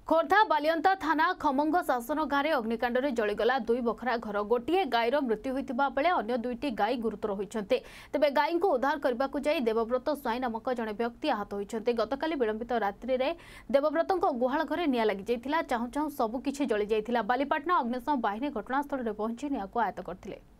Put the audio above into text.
खोर्धा बालियंता थाना खमंग शासन गाँव अग्निकांड में जलीगला 2 बखरा घर गोटे गाईर मृत्यु होता बेले अन्य 2टी गाई गुरुतर होती। तेबे गाई को उद्धार करने को जाई देवव्रत स्वाई नामक जड़े व्यक्ति आहत होती। गतकाली विलंबित रात्रि में देवव्रत गुहाल घरे निआं लगी जाइथिला। चाहू चाहू सबुकिछि जली जाइथिला। बालीपाटना अग्निशम बाहिनी घटनास्थल में पहुंची निआं को आयत्त करथिले।